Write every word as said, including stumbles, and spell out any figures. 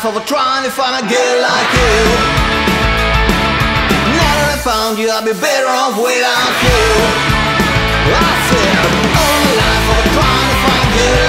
of a trying to find a girl like you. Now that I found you, I'd be better off without you. I said, only life of a trying to find a girl